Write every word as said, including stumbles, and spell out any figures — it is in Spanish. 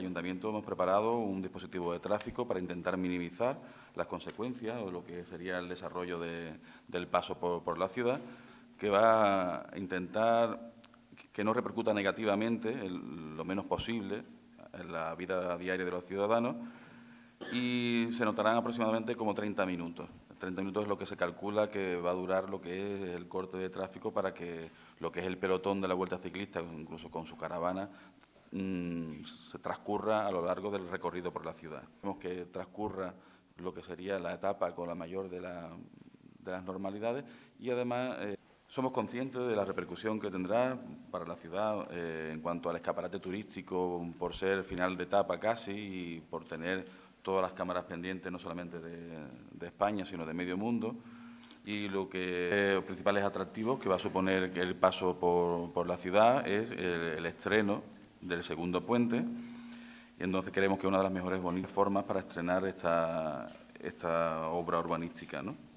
el Ayuntamiento hemos preparado un dispositivo de tráfico para intentar minimizar las consecuencias o lo que sería el desarrollo de, del paso por, por la ciudad, que va a intentar que no repercuta negativamente, el, lo menos posible, en la vida diaria de los ciudadanos, y se notarán aproximadamente como treinta minutos. treinta minutos es lo que se calcula que va a durar lo que es el corte de tráfico para que lo que es el pelotón de la Vuelta Ciclista, incluso con su caravana, mmm, se transcurra a lo largo del recorrido por la ciudad. Queremos que transcurra lo que sería la etapa con la mayor de, la, de las normalidades y además eh, somos conscientes de la repercusión que tendrá para la ciudad eh, en cuanto al escaparate turístico, por ser final de etapa casi y por tener todas las cámaras pendientes, no solamente de, de España, sino de medio mundo. Y lo que eh, los principales atractivos que va a suponer que el paso por, por la ciudad es el, el estreno del segundo puente. Y entonces creemos que es una de las mejores bonitas formas para estrenar esta, esta obra urbanística, ¿no?